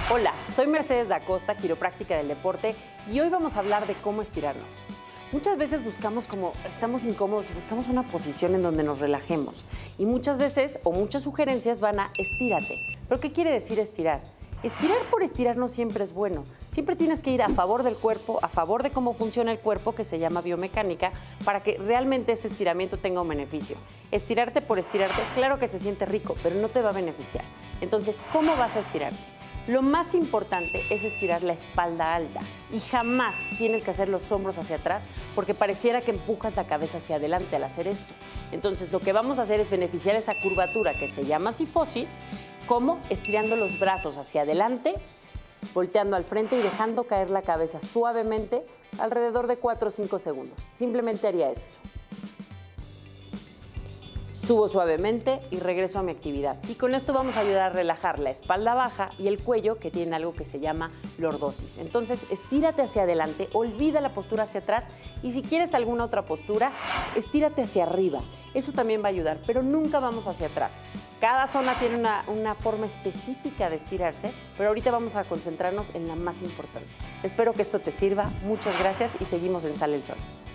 Hola, soy Mercedes da Costa, quiropráctica del deporte, y hoy vamos a hablar de cómo estirarnos. Muchas veces buscamos como estamos incómodos y buscamos una posición en donde nos relajemos. Y muchas veces, o muchas sugerencias van a estírate. ¿Pero qué quiere decir estirar? Estirar por estirar no siempre es bueno. Siempre tienes que ir a favor del cuerpo, a favor de cómo funciona el cuerpo, que se llama biomecánica, para que realmente ese estiramiento tenga un beneficio. Estirarte por estirarte, claro que se siente rico, pero no te va a beneficiar. Entonces, ¿cómo vas a estirarte? Lo más importante es estirar la espalda alta y jamás tienes que hacer los hombros hacia atrás porque pareciera que empujas la cabeza hacia adelante al hacer esto. Entonces, lo que vamos a hacer es beneficiar esa curvatura que se llama cifosis, como estirando los brazos hacia adelante, volteando al frente y dejando caer la cabeza suavemente alrededor de 4 o 5 segundos. Simplemente haría esto. Subo suavemente y regreso a mi actividad. Y con esto vamos a ayudar a relajar la espalda baja y el cuello, que tiene algo que se llama lordosis. Entonces, estírate hacia adelante, olvida la postura hacia atrás y si quieres alguna otra postura, estírate hacia arriba. Eso también va a ayudar, pero nunca vamos hacia atrás. Cada zona tiene una forma específica de estirarse, pero ahorita vamos a concentrarnos en la más importante. Espero que esto te sirva. Muchas gracias y seguimos en Sale el Sol.